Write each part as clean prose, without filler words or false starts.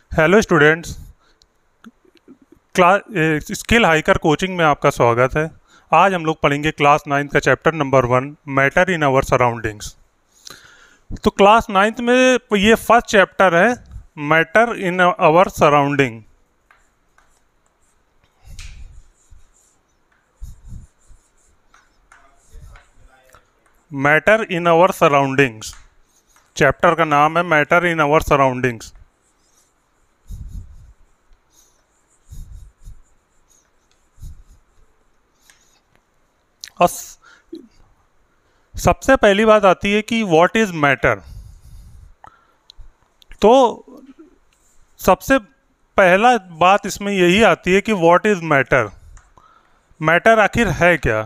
Hello students. Class skill hiker coaching में आपका स्वागत है। आज हम लोग पढ़ेंगे क्लास नाइन्थ का chapter number 1, matter in our surroundings. तो क्लास नाइन्थ में ये फर्स्ट चैप्टर है, matter in our surrounding. Matter in our surroundings, chapter का नाम है मैटर इन आवर सराउंडिंग्स। और सबसे पहली बात आती है कि व्हाट इज मैटर। तो सबसे पहला बात इसमें यही आती है कि व्हाट इज मैटर। मैटर आखिर है क्या।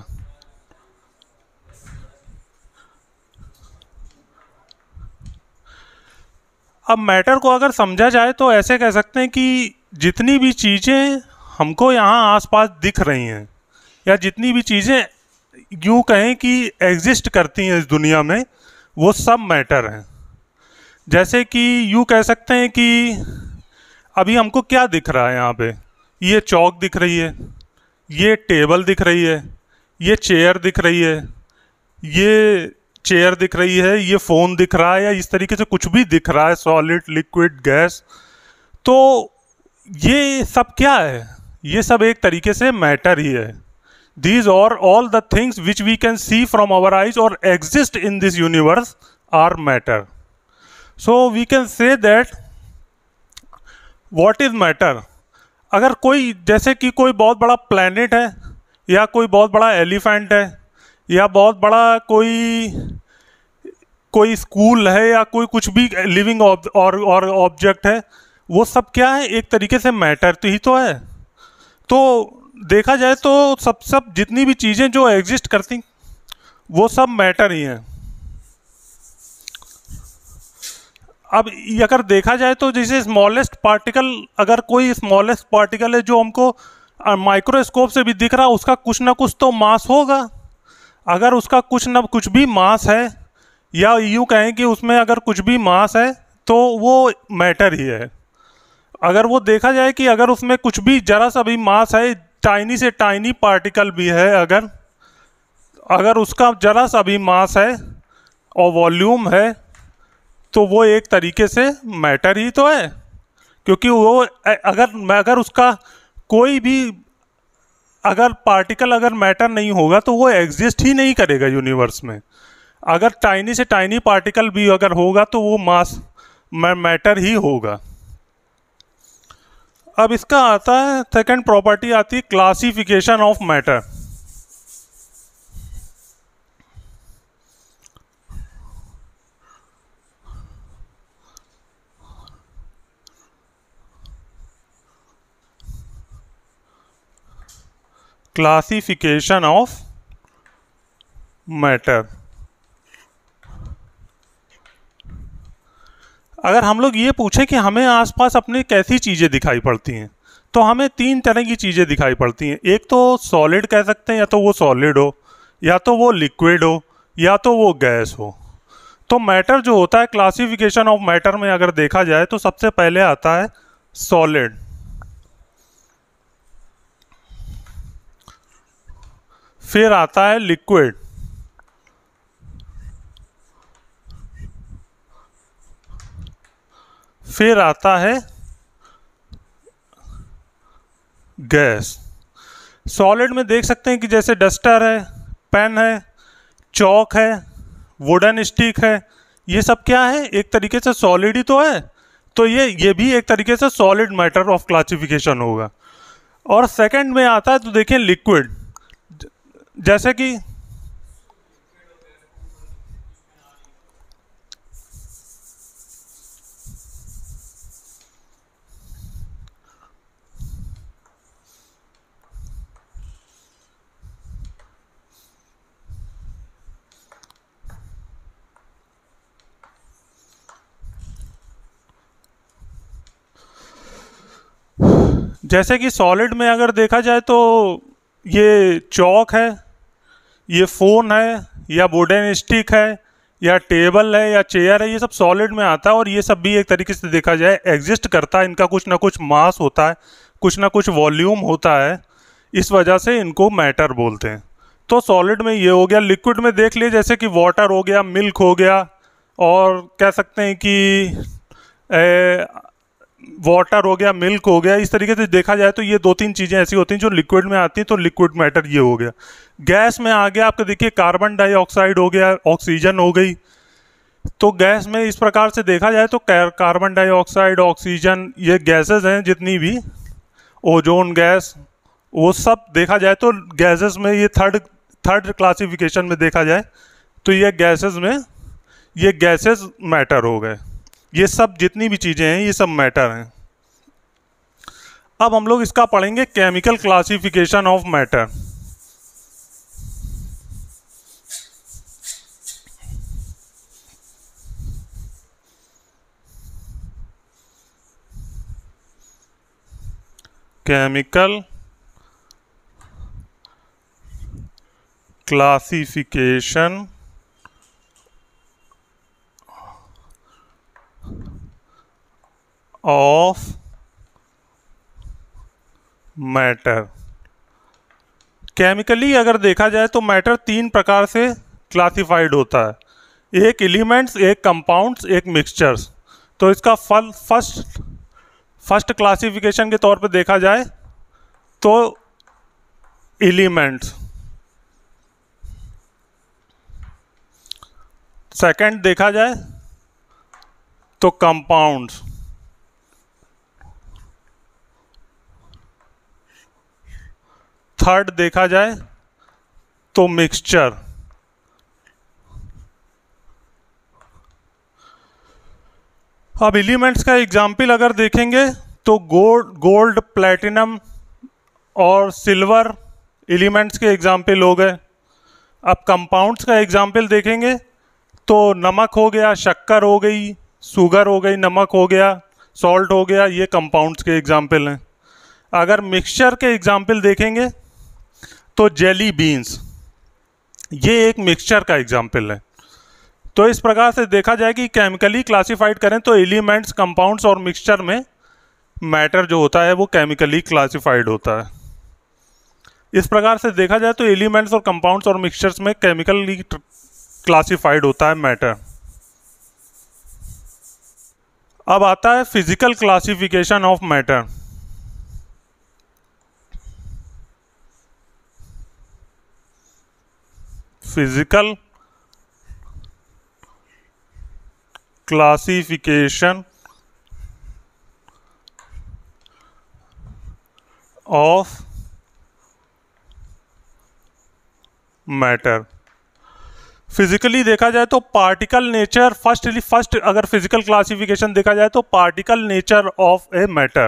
अब मैटर को अगर समझा जाए तो ऐसे कह सकते हैं कि जितनी भी चीज़ें हमको यहाँ आसपास दिख रही हैं, या जितनी भी चीज़ें यूँ कहें कि एग्जिस्ट करती हैं इस दुनिया में, वो सब मैटर हैं। जैसे कि यूँ कह सकते हैं कि अभी हमको क्या दिख रहा है यहाँ पे, ये चौक दिख रही है, ये टेबल दिख रही है, ये चेयर दिख रही है, ये चेयर दिख रही है, ये फ़ोन दिख रहा है, या इस तरीके से कुछ भी दिख रहा है, सॉलिड, लिक्विड, गैस। तो ये सब क्या है? ये सब एक तरीके से मैटर ही है। These are all the things which we can see from our eyes or exist in this universe are matter. So we can say that what is matter? अगर कोई, जैसे कि कोई बहुत बड़ा प्लैनेट है, या कोई बहुत बड़ा एलिफेंट है, या बहुत बड़ा कोई स्कूल है, या कोई कुछ भी लिविंग और ऑब्जेक्ट है, वो सब क्या है? एक तरीके से मैटर तो ही तो है। तो देखा जाए तो सब जितनी भी चीज़ें जो एग्जिस्ट करती वो सब मैटर ही हैं। अब अगर देखा जाए तो जैसे स्मॉलेस्ट पार्टिकल, अगर कोई स्मॉलेस्ट पार्टिकल है जो हमको माइक्रोस्कोप से भी दिख रहा है, उसका कुछ ना कुछ तो मास होगा। अगर उसका कुछ ना कुछ भी मास है, या यूँ कहें कि उसमें अगर कुछ भी मास है, तो वो मैटर ही है। अगर वो देखा जाए कि अगर उसमें कुछ भी जरा सा भी मास है, टाइनी से टाइनी पार्टिकल भी है, अगर उसका जरा सा भी मास है और वॉल्यूम है, तो वो एक तरीके से मैटर ही तो है। क्योंकि वो अगर उसका कोई भी अगर पार्टिकल अगर मैटर नहीं होगा तो वो एग्जिस्ट ही नहीं करेगा यूनिवर्स में। अगर टाइनी से टाइनी पार्टिकल भी अगर होगा तो वो मास मैटर ही होगा। अब इसका आता है सेकंड प्रॉपर्टी, आती है classification of matter. Classification of matter. अगर हम लोग ये पूछें कि हमें आसपास अपने कैसी चीज़ें दिखाई पड़ती हैं, तो हमें तीन तरह की चीज़ें दिखाई पड़ती हैं। एक तो सॉलिड कह सकते हैं, या तो वो सॉलिड हो, या तो वो लिक्विड हो, या तो वो गैस हो। तो मैटर जो होता है, क्लासिफिकेशन ऑफ मैटर में अगर देखा जाए तो सबसे पहले आता है सॉलिड, फिर आता है लिक्विड, फिर आता है गैस। सॉलिड में देख सकते हैं कि जैसे डस्टर है, पेन है, चौक है, वुडन स्टिक है, ये सब क्या है? एक तरीके से सॉलिड ही तो है। तो ये भी एक तरीके से सॉलिड मैटर ऑफ क्लासिफिकेशन होगा। और सेकंड में आता है तो देखिए लिक्विड, जैसे कि सॉलिड में अगर देखा जाए तो ये चौक है, ये फ़ोन है, या वुडन स्टिक है, या टेबल है या चेयर है, ये सब सॉलिड में आता है और ये सब भी एक तरीके से देखा जाए एग्जिस्ट करता है। इनका कुछ ना कुछ मास होता है, कुछ ना कुछ वॉल्यूम होता है, इस वजह से इनको मैटर बोलते हैं। तो सॉलिड में ये हो गया। लिक्विड में देख लिए जैसे कि वाटर हो गया, मिल्क हो गया, और कह सकते हैं कि वाटर हो गया, मिल्क हो गया। इस तरीके से देखा जाए तो ये दो तीन चीज़ें ऐसी होती हैं जो लिक्विड में आती हैं, तो लिक्विड मैटर ये हो गया। गैस में आ गया आपको, देखिए कार्बन डाइऑक्साइड हो गया, ऑक्सीजन हो गई। तो गैस में इस प्रकार से देखा जाए तो कार्बन डाइऑक्साइड, ऑक्सीजन, ये गैसेस हैं जितनी भी, ओजोन गैस, वो सब देखा जाए तो गैसेस में ये थर्ड क्लासिफिकेशन में देखा जाए तो ये गैसेस में ये गैसेस मैटर हो गए। ये सब जितनी भी चीज़ें हैं ये सब मैटर हैं। अब हम लोग इसका पढ़ेंगे chemical classification of matter. Chemical classification of matter. Chemically अगर देखा जाए तो मैटर तीन प्रकार से क्लासिफाइड होता है, एक एलिमेंट्स, एक कंपाउंड्स, एक मिक्सचर्स। तो इसका फर्स्ट क्लासिफिकेशन के तौर पे देखा जाए तो एलिमेंट्स, सेकंड देखा जाए तो कंपाउंड्स, थर्ड देखा जाए तो मिक्सचर। अब एलिमेंट्स का एग्जाम्पल अगर देखेंगे तो गोल्ड, प्लैटिनम और सिल्वर एलिमेंट्स के एग्जाम्पल हो गए। अब कंपाउंड्स का एग्जाम्पल देखेंगे तो नमक हो गया, शक्कर हो गई, शुगर हो गई, नमक हो गया, सॉल्ट हो गया, ये कंपाउंड्स के एग्जाम्पल हैं। अगर मिक्सचर के एग्जाम्पल देखेंगे तो जेली बीन्स, ये एक मिक्सचर का एग्जाम्पल है। तो इस प्रकार से देखा जाए कि केमिकली क्लासिफाइड करें तो एलिमेंट्स, कंपाउंड्स और मिक्सचर में मैटर जो होता है वो केमिकली क्लासिफाइड होता है। इस प्रकार से देखा जाए तो एलिमेंट्स और कंपाउंड्स और मिक्सचर्स में केमिकली क्लासिफाइड होता है मैटर। अब आता है physical classification of matter. Physical classification of matter. Physically देखा जाए तो पार्टिकल नेचर, फर्स्ट अगर फिजिकल क्लासिफिकेशन देखा जाए तो particle nature of a matter.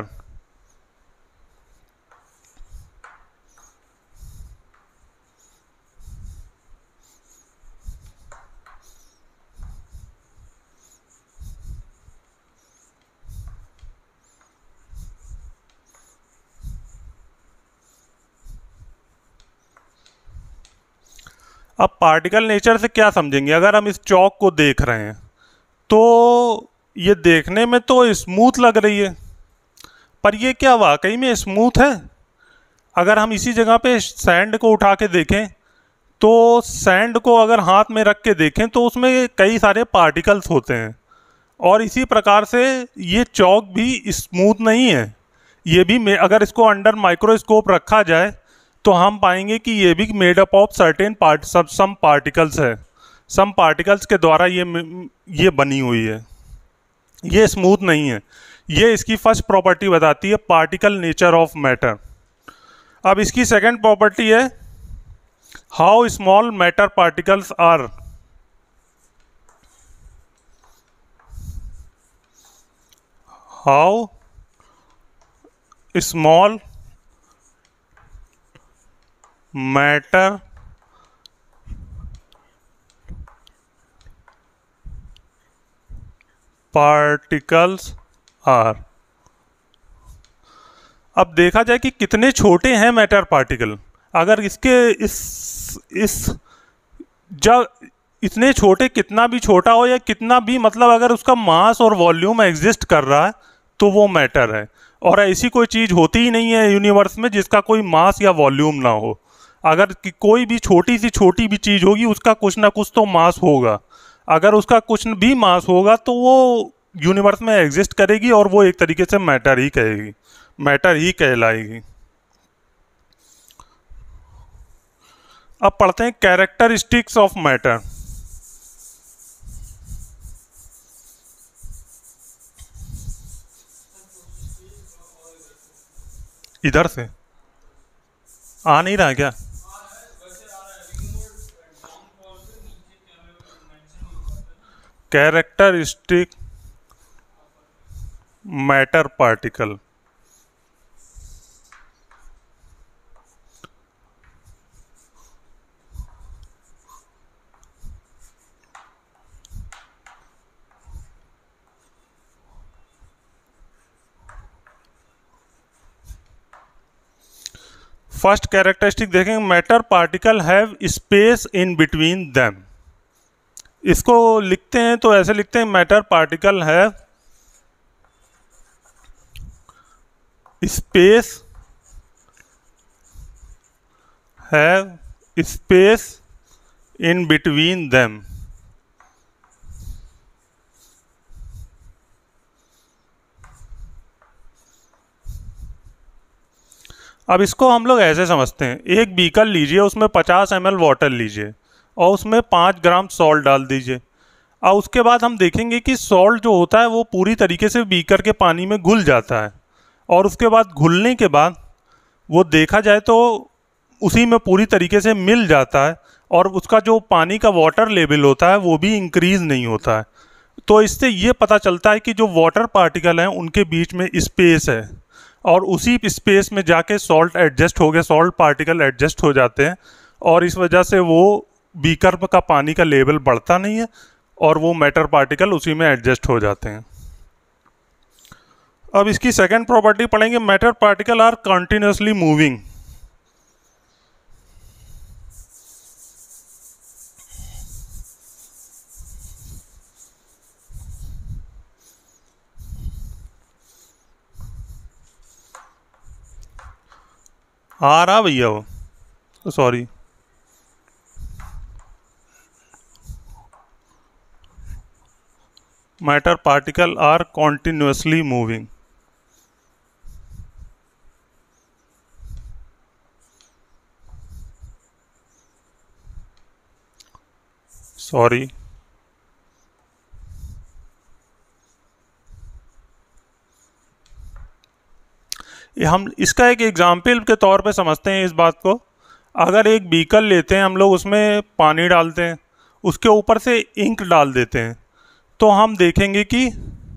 अब पार्टिकल नेचर से क्या समझेंगे? अगर हम इस चौक को देख रहे हैं तो ये देखने में तो स्मूथ लग रही है, पर ये क्या वाकई में स्मूथ है? अगर हम इसी जगह पे सैंड को उठा के देखें तो सैंड को अगर हाथ में रख के देखें तो उसमें कई सारे पार्टिकल्स होते हैं, और इसी प्रकार से ये चौक भी स्मूथ नहीं है। ये भी अगर इसको अंडर माइक्रोस्कोप रखा जाए तो हम पाएंगे कि ये भी made up of certain some particles है, सम पार्टिकल्स के द्वारा ये बनी हुई है। ये स्मूथ नहीं है। ये इसकी फर्स्ट प्रॉपर्टी बताती है, पार्टिकल नेचर ऑफ मैटर। अब इसकी सेकंड प्रॉपर्टी है how small matter particles are. How small matter particles are. अब देखा जाए कि कितने छोटे हैं मैटर पार्टिकल। अगर इसके इतने छोटे, कितना भी छोटा हो या कितना भी, मतलब अगर उसका मास और वॉल्यूम एग्जिस्ट कर रहा है तो वो मैटर है। और ऐसी कोई चीज़ होती ही नहीं है यूनिवर्स में जिसका कोई मास या वॉल्यूम ना हो। अगर कोई भी छोटी सी छोटी भी चीज़ होगी उसका कुछ ना कुछ तो मास होगा। अगर उसका कुछ भी मास होगा तो वो यूनिवर्स में एग्जिस्ट करेगी और वो एक तरीके से मैटर ही कहेगी, मैटर ही कहलाएगी। अब पढ़ते हैं कैरेक्टरिस्टिक्स ऑफ मैटर। इधर से आ नहीं रहा क्या? Characteristic matter particle. First characteristic देखेंगे, matter particle have space in between them. इसको लिखते हैं तो ऐसे लिखते हैं, matter particle have space, have space in between them. अब इसको हम लोग ऐसे समझते हैं, एक बीकर लीजिए, उसमें 50 ml वाटर लीजिए और उसमें 5 ग्राम सॉल्ट डाल दीजिए। और उसके बाद हम देखेंगे कि सॉल्ट जो होता है वो पूरी तरीके से बीकर के पानी में घुल जाता है, और उसके बाद घुलने के बाद वो देखा जाए तो उसी में पूरी तरीके से मिल जाता है, और उसका जो पानी का वाटर लेवल होता है वो भी इंक्रीज नहीं होता है। तो इससे ये पता चलता है कि जो वाटर पार्टिकल हैं उनके बीच में स्पेस है, और उसी स्पेस में जाके सॉल्ट एडजस्ट हो गया, सॉल्ट पार्टिकल एडजस्ट हो जाते हैं, और इस वजह से वो बीकर का पानी का लेवल बढ़ता नहीं है और वो मैटर पार्टिकल उसी में एडजस्ट हो जाते हैं। अब इसकी सेकंड प्रॉपर्टी पढ़ेंगे, matter particle are continuously moving. आ रहा भैया वो, sorry, matter particle are continuously moving. Sorry, हम इसका एक एग्जाम्पल के तौर पे समझते हैं इस बात को। अगर एक बीकर लेते हैं हम लोग, उसमें पानी डालते हैं, उसके ऊपर से इंक डाल देते हैं, तो हम देखेंगे कि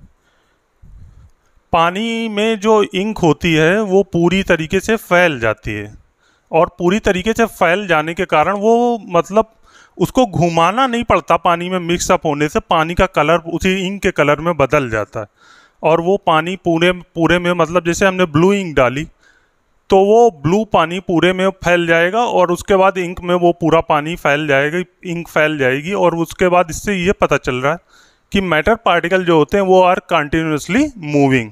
पानी में जो इंक होती है वो पूरी तरीके से फैल जाती है, और पूरी तरीके से फैल जाने के कारण वो, मतलब उसको घुमाना नहीं पड़ता, पानी में मिक्सअप होने से पानी का कलर उसी इंक के कलर में बदल जाता है, और वो पानी पूरे में, मतलब जैसे हमने ब्लू इंक डाली तो वो ब्लू पानी पूरे में फैल जाएगा, और उसके बाद इंक में वो पूरा पानी फैल जाएगा, इंक फैल जाएगी। और उसके बाद इससे ये पता चल रहा है कि मैटर पार्टिकल जो होते हैं वो आर कंटिन्यूसली मूविंग।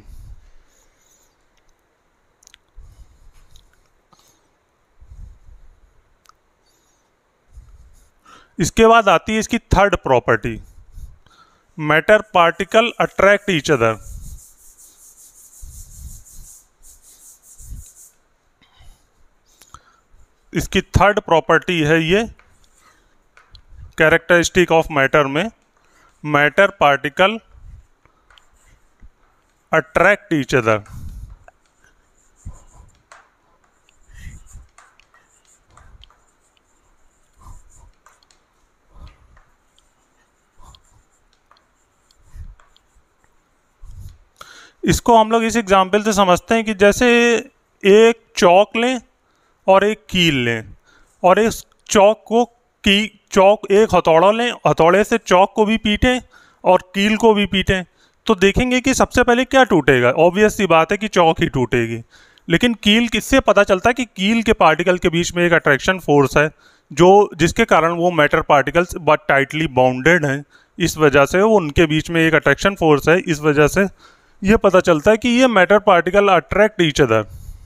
इसके बाद आती है इसकी third property, matter particle attract each other. इसकी थर्ड प्रॉपर्टी है ये कैरेक्टरिस्टिक ऑफ मैटर में, matter particle attract each other. इसको हम लोग इस एग्जाम्पल से समझते हैं कि जैसे एक चौक लें और एक कील लें, और इस चौक एक हथौड़ा लें, हथौड़े से चौक को भी पीटें और कील को भी पीटें, तो देखेंगे कि सबसे पहले क्या टूटेगा। ऑब्वियस सी बात है कि चौक ही टूटेगी। लेकिन कील, किससे पता चलता है कि कील के पार्टिकल के बीच में एक अट्रैक्शन फोर्स है, जो जिसके कारण वो मैटर पार्टिकल्स बहुत टाइटली बाउंडेड हैं, इस वजह से वो उनके बीच में एक अट्रैक्शन फोर्स है, इस वजह से ये पता चलता है कि ये matter particle attract each other.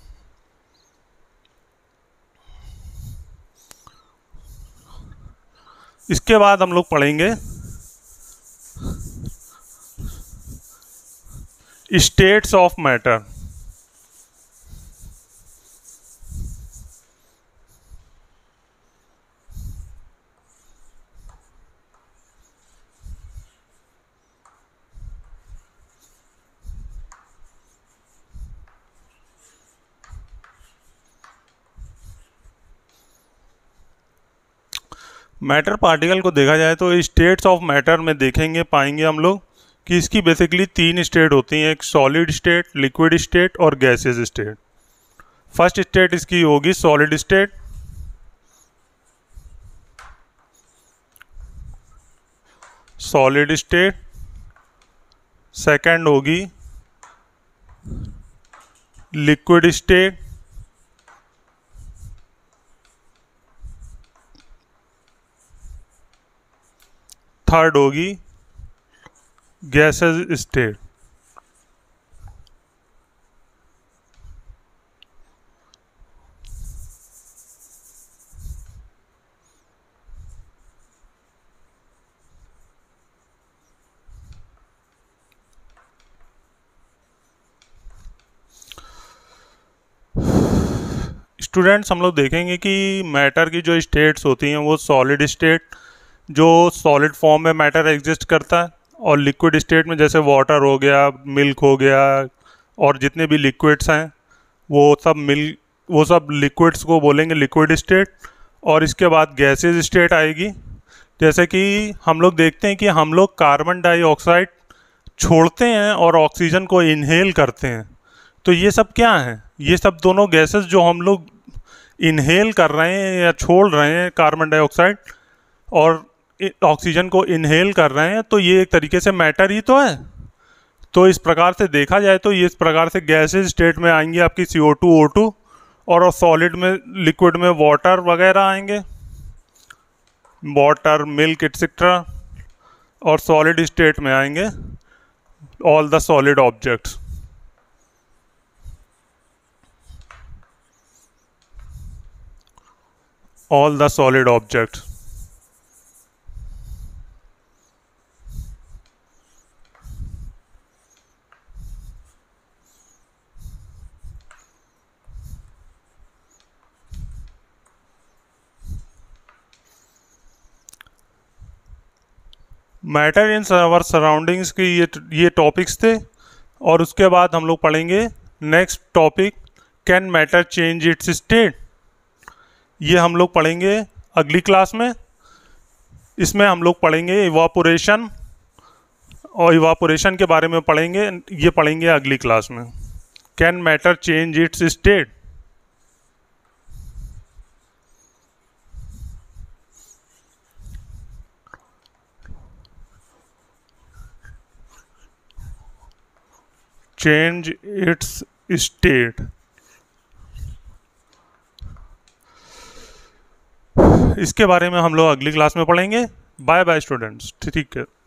इसके बाद हम लोग पढ़ेंगे states of matter. Matter particle को देखा जाए तो स्टेट्स ऑफ मैटर में देखेंगे पाएंगे हम लोग कि इसकी बेसिकली 3 स्टेट होती हैं, एक सॉलिड स्टेट, लिक्विड स्टेट और गैसियस स्टेट। फर्स्ट स्टेट इसकी होगी solid state, solid state. Second होगी लिक्विड स्टेट, थर्ड होगी गैसेस स्टेट। स्टूडेंट्स, हम लोग देखेंगे कि मैटर की जो स्टेट्स होती हैं वो सॉलिड स्टेट, जो सॉलिड फॉर्म में मैटर एग्जिस्ट करता है, और लिक्विड स्टेट में जैसे वाटर हो गया, मिल्क हो गया, और जितने भी लिक्विड्स हैं वो सब लिक्विड्स को बोलेंगे लिक्विड स्टेट। और इसके बाद गैसेस स्टेट आएगी। जैसे कि हम लोग देखते हैं कि हम लोग कार्बन डाइऑक्साइड छोड़ते हैं और ऑक्सीजन को इनहेल करते हैं, तो ये सब क्या है? ये सब दोनों गैसेस जो हम लोग इनहेल कर रहे हैं या छोड़ रहे हैं, कार्बन डाइऑक्साइड और ऑक्सीजन को इनहेल कर रहे हैं, तो ये एक तरीके से मैटर ही तो है। तो इस प्रकार से देखा जाए तो ये इस प्रकार से गैसेस स्टेट में आएंगी आपकी CO2 O2, और सॉलिड में लिक्विड में वाटर वगैरह आएंगे, वाटर, मिल्क एटसेट्रा। और सॉलिड स्टेट में आएंगे all the solid objects. All the solid objects. Matter in our surroundings की ये टॉपिक्स थे। और उसके बाद हम लोग पढ़ेंगे next topic, can matter change its state. ये हम लोग पढ़ेंगे अगली क्लास में। इसमें हम लोग पढ़ेंगे इवापोरेशन, और इवापोरेशन के बारे में पढ़ेंगे, ये पढ़ेंगे अगली क्लास में। Can matter change its state. Change its state. इसके बारे में हम लोग अगली क्लास में पढ़ेंगे। बाय बाय स्टूडेंट्स, ठीक है।